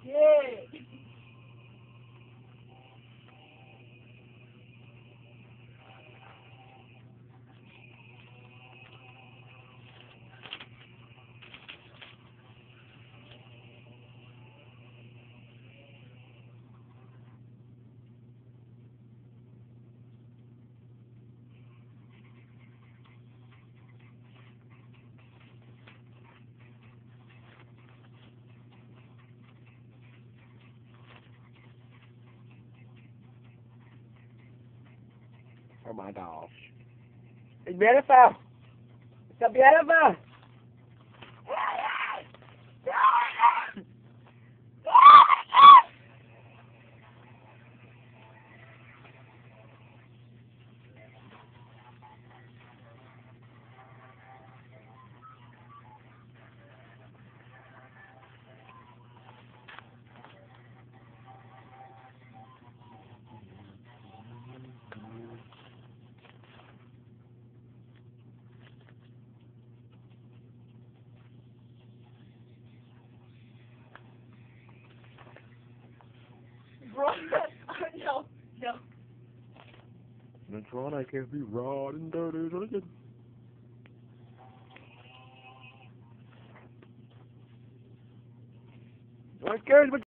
Yeah. Oh my gosh. It's beautiful. It's so beautiful. Bro, no, no. That's right, I can't be raw and dirty. What cares what